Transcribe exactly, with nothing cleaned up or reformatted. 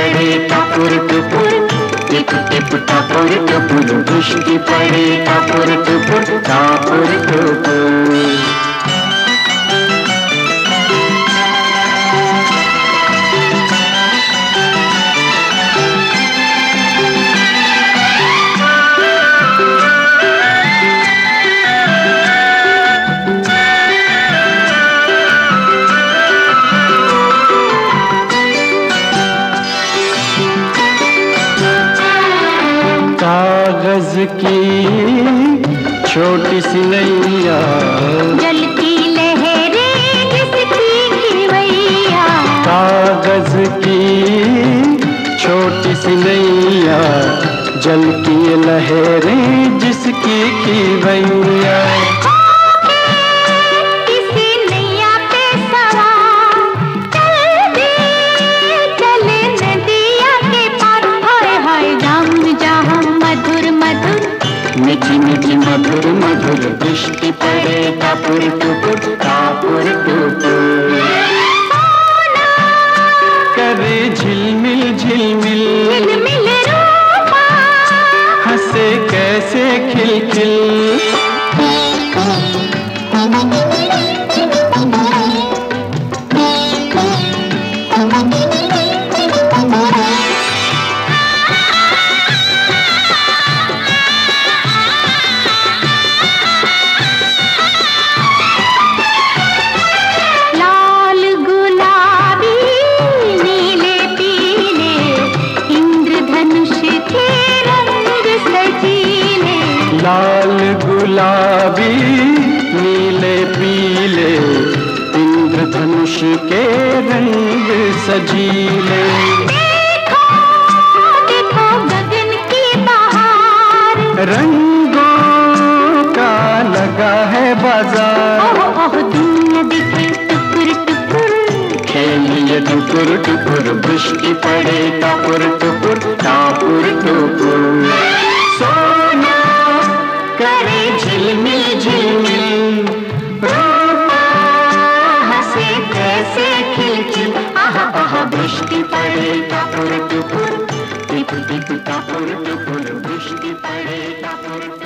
पड़े टपुर टुपुर, tip tip टपुर टुपुर, दृष्टि पड़े टपुर टुपुर टपुर टुपुर। कागज की छोटी सी नैया, जलती लहरें जिसकी खिवैया। कागज की छोटी सी नैया, जलती लहरें जिसकी खिवैया। मीठी मीठी मधुर मधुर दृष्टि पड़े टपुर टुपुर टपुर टुपुर। करे झिलमिल झिलमिल झिलमिल रूपा, हंसे कैसे खिलखिल। लाल गुलाबी नीले पीले, इंद्रधनुष के रंग सजीले। देखो देखो गगन की बहार, रंगों का लगा है बाजार। ओह ओह दूर दिखे टुकुर टुकुर, खेलिए टुकुर टुकुर, वृष्टि पड़े टपुर टुपुर टपुर टुपुर। सोना करे झिलमिल झिलमिल रूपा, हंसे कैसे खिलखिल। आहा आहा वृष्टि पड़े टपुर टुपुर, टिप टिप टपुर टुपुर, वृष्टि पड़े टपुर।